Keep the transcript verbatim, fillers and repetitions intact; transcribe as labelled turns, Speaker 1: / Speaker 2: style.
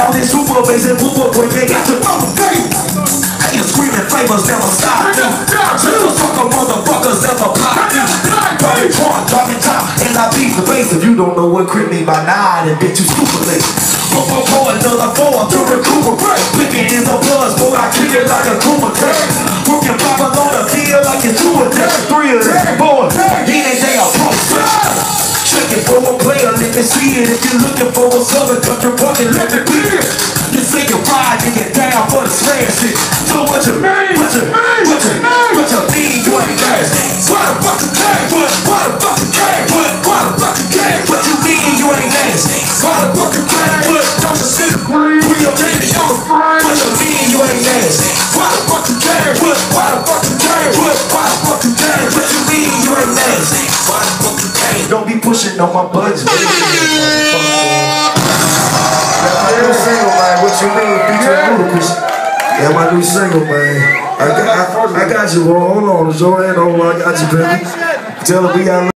Speaker 1: all this super bass and whoop boy, they got the mother baby. Ain't screaming flavors never stop me. Little sucker motherfuckers never pop me. Party drunk, dropping top, and I beat the bass. If you don't know what crit mean by nine, then bitch you super late. Before pour another four to recuperate. Picking in the blood, boy, I kick it like a Kuma cake. Working proper on the field like it's two or three of them. Boy, anything I post. Tricking for a player, let me see it. If you're looking for a southern country party, let me be it. You say you ride, you get down for the slam shit. So what you mean? What you mean? What you mean? What you mean? You ain't nasty. Why the fuck you came? What? Why the fuck you came? What? Why the fuck you came? What you mean? You ain't nasty. Why the fuck you came? What? Don't you see the green? We are baby on the frame. What you mean? You ain't nasty. Why the fuck you came? What? Why the fuck you came? What? Why the fuck you came? What you mean? You ain't nasty. Why the fuck you came? Don't be pushing on my buttons, baby. My new single, man. What you mean? Featuring Ludacris. Yeah, my new single, man. I got, I, I got you, bro. Hold on, Joanne. Hold on, I got you, baby. Tell her we got.